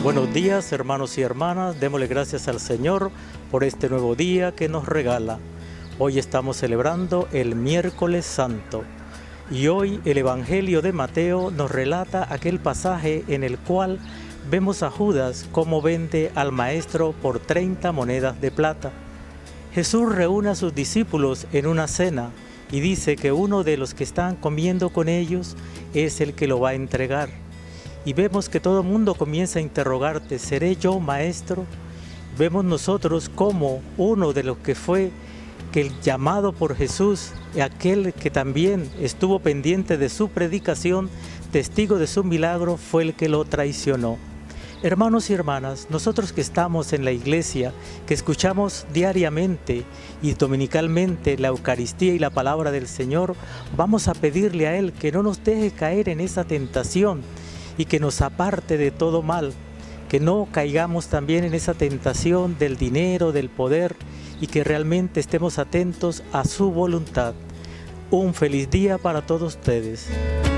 Buenos días, hermanos y hermanas, démosle gracias al Señor por este nuevo día que nos regala. Hoy estamos celebrando el Miércoles Santo y hoy el Evangelio de Mateo nos relata aquel pasaje en el cual vemos a Judas cómo vende al Maestro por 30 monedas de plata. Jesús reúne a sus discípulos en una cena y dice que uno de los que están comiendo con ellos es el que lo va a entregar. Y vemos que todo el mundo comienza a interrogarte, ¿seré yo maestro? Vemos nosotros como uno de los que fue que el llamado por Jesús, aquel que también estuvo pendiente de su predicación, testigo de su milagro, fue el que lo traicionó. Hermanos y hermanas, nosotros que estamos en la iglesia, que escuchamos diariamente y dominicalmente la Eucaristía y la palabra del Señor, vamos a pedirle a Él que no nos deje caer en esa tentación y que nos aparte de todo mal, que no caigamos también en esa tentación del dinero, del poder, y que realmente estemos atentos a su voluntad. Un feliz día para todos ustedes.